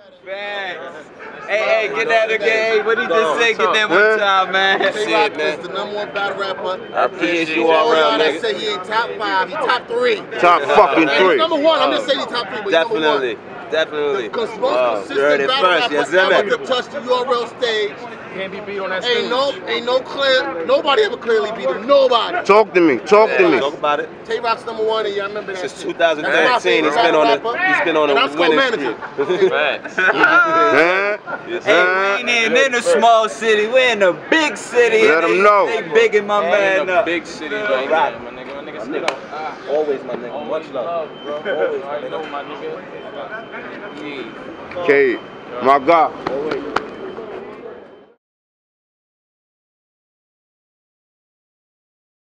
Facts. Hey, get that again. Hey, what he just say? Get that one time, man. Tayroc is the #1 battle rapper. I appreciate you all around, Y'all nigga. say he ain't top 5, he top 3. Top fucking 3. He's #1. I'm just saying he's top 3, but Definitely. he's #1. Definitely. Because most consistent battle rapper ever to touch the URL stage. Can't be beat on that stage. Nobody ever clearly beat him. Nobody. Talk to me. Talk to me. Talk about it. Tayroc's #1, and y'all remember that. Since 2013, he's been on a winning streak. Facts. Hey, we ain't in a small city. We're in a big city. Let them know. They bigging my man in a up. big city right now, my nigga. My nigga still up. Always, my nigga. Much love, bro. Always, my nigga. Okay, my God.